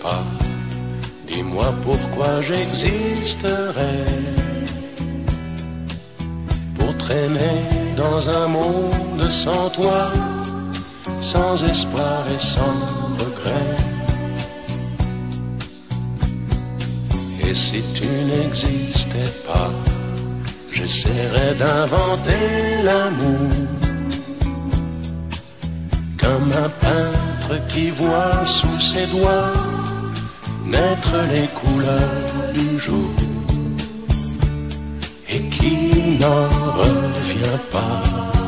pas, dis-moi pourquoi j'existerais. Pour traîner dans un monde sans toi, sans espoir et sans regret. Et si tu n'existais pas, j'essaierais d'inventer l'amour, comme un peintre qui voit sous ses doigts naître les couleurs du jour et qui n'en revient pas.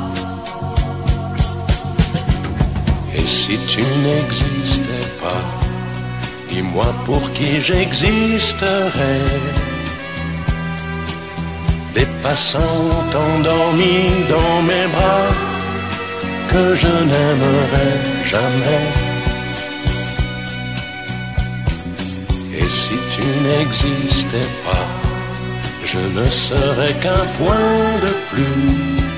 Et si tu n'existais pas, dis-moi pour qui j'existerais. Des passants endormis dans mes bras que je n'aimerais jamais. Et si tu n'existais pas, je ne serais qu'un point de plus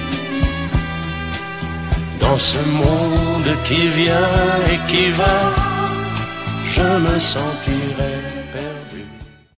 dans ce monde qui vient et qui va. Je me sentirais